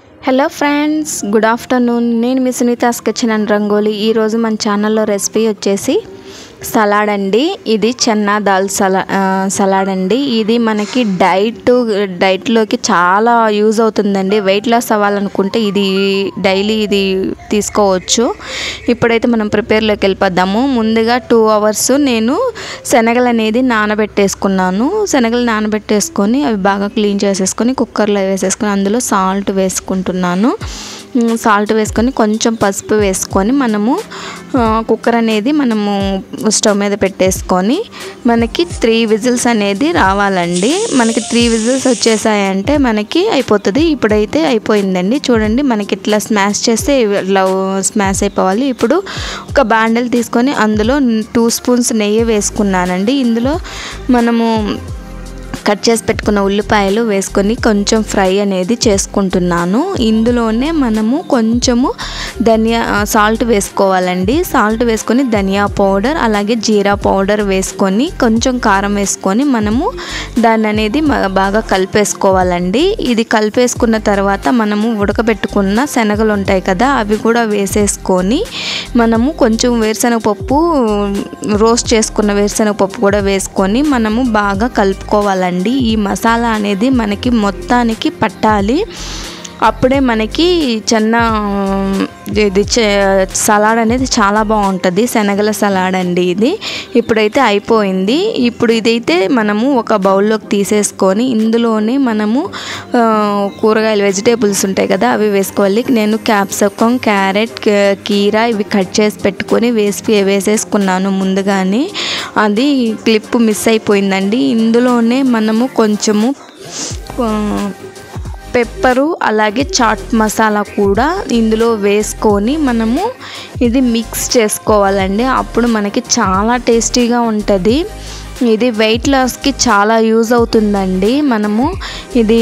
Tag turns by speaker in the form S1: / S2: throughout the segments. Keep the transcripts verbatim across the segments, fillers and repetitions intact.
S1: Hello friends, good afternoon. నేను మీ Sunitha's kitchen and rangoli. ఈరోజు మన ఛానల్లో రెసిపీ వచ్చేసి సలాడ్ అండి. ఇది చన్నా దాల్ సలా సలాడ్ అండి. ఇది మనకి డైట్ డైట్లోకి చాలా యూజ్ అవుతుందండి. వెయిట్ లాస్ అవ్వాలనుకుంటే ఇది డైలీ ఇది తీసుకోవచ్చు. ఇప్పుడైతే మనం ప్రిపేర్లోకి వెళ్ళిపోద్దాము. ముందుగా టూ అవర్స్ నేను శనగలు అనేది నానబెట్టేసుకున్నాను. శనగలు నానబెట్టేసుకొని అవి బాగా క్లీన్ చేసేసుకొని కుక్కర్లో వేసేసుకొని అందులో సాల్ట్ వేసుకుంటున్నాను. సాల్ట్ వేసుకొని కొంచెం పసుపు వేసుకొని మనము కుక్కర్ అనేది మనము స్టవ్ మీద పెట్టేసుకొని మనకి త్రీ విజిల్స్ అనేది రావాలండి. మనకి త్రీ విజిల్స్ వచ్చేసాయంటే మనకి అయిపోతుంది. ఇప్పుడైతే అయిపోయిందండి. చూడండి, మనకి ఇట్లా స్మాష్ చేస్తే ఇట్లా స్మాష్ అయిపోవాలి. ఇప్పుడు ఒక బాండెల్ తీసుకొని అందులో టూ స్పూన్స్ నెయ్యి వేసుకున్నానండి. ఇందులో మనము కట్ చేసి పెట్టుకున్న ఉల్లిపాయలు వేసుకొని కొంచెం ఫ్రై అనేది చేసుకుంటున్నాను. ఇందులోనే మనము కొంచెము ధనియా సాల్ట్ వేసుకోవాలండి. సాల్ట్ వేసుకొని ధనియా పౌడర్ అలాగే జీరా పౌడర్ వేసుకొని కొంచెం కారం వేసుకొని మనము దాన్ని అనేది బాగా కలిపేసుకోవాలండి. ఇది కలిపేసుకున్న తర్వాత మనము ఉడకబెట్టుకున్న శనగలు ఉంటాయి కదా, అవి కూడా వేసేసుకొని మనము కొంచెం వేరుశనగపప్పు రోస్ట్ చేసుకున్న వేరుశనగపప్పు కూడా వేసుకొని మనము బాగా కలుపుకోవాలండి. ఈ మసాలా అనేది మనకి మొత్తానికి పట్టాలి. అప్పుడే మనకి చన్నా ఇది సలాడ్ అనేది చాలా బాగుంటుంది. శనగల సలాడ్ అండి ఇది. ఇప్పుడైతే అయిపోయింది. ఇప్పుడు ఇదైతే మనము ఒక బౌల్లోకి తీసేసుకొని ఇందులోనే మనము కూరగాయలు వెజిటేబుల్స్ ఉంటాయి కదా, అవి వేసుకోవాలి. నేను క్యాప్సికమ్, క్యారెట్, కీరా ఇవి కట్ చేసి పెట్టుకొని వేసి వేసేసుకున్నాను ముందుగానే. అది క్లిప్ మిస్ అయిపోయిందండి. ఇందులోనే మనము కొంచెము పెప్పరు అలాగే చాట్ మసాలా కూడా ఇందులో వేసుకొని మనము ఇది మిక్స్ చేసుకోవాలండి. అప్పుడు మనకి చాలా టేస్టీగా ఉంటుంది. ఇది వెయిట్ లాస్కి చాలా యూజ్ అవుతుందండి. మనము ఇది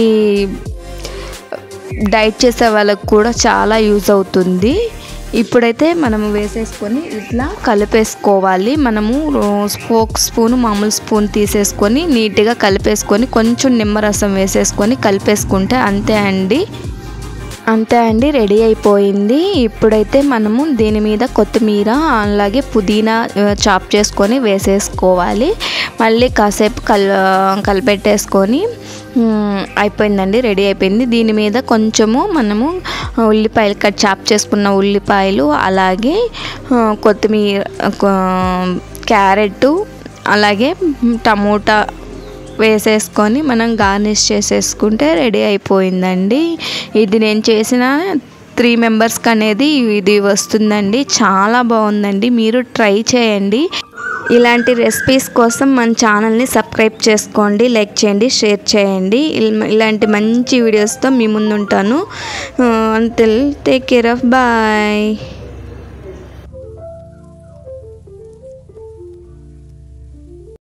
S1: డైట్ చేసే వాళ్ళకు కూడా చాలా యూజ్ అవుతుంది. ఇప్పుడైతే మనము వేసేసుకొని ఇట్లా కలిపేసుకోవాలి. మనము స్పోక్ స్పూన్ మామూలు స్పూన్ తీసేసుకొని నీట్గా కలిపేసుకొని కొంచెం నిమ్మరసం వేసేసుకొని కలిపేసుకుంటే అంతే అండి అంతే అండి రెడీ అయిపోయింది. ఇప్పుడైతే మనము దీని మీద కొత్తిమీర అలాగే పుదీనా చాప్ చేసుకొని వేసేసుకోవాలి. మళ్ళీ కాసేపు కల్ కలిపెట్టేసుకొని అయిపోయిందండి, రెడీ అయిపోయింది. దీని మీద కొంచెము మనము ఉల్లిపాయలు కట్ చాప్ చేసుకున్న ఉల్లిపాయలు అలాగే కొత్తిమీర, క్యారెట్ అలాగే టమోటా వేసేసుకొని మనం గార్నిష్ చేసేసుకుంటే రెడీ అయిపోయిందండి. ఇది నేను చేసిన త్రీ మెంబర్స్కి అనేది ఇది వస్తుందండి. చాలా బాగుందండి, మీరు ట్రై చేయండి. ఇలాంటి రెసిపీస్ కోసం మన ఛానల్ని సబ్స్క్రైబ్ చేసుకోండి, లైక్ చేయండి, షేర్ చేయండి. ఇలాంటి మంచి వీడియోస్తో మీ ముందు ఉంటాను. Until take care of bye.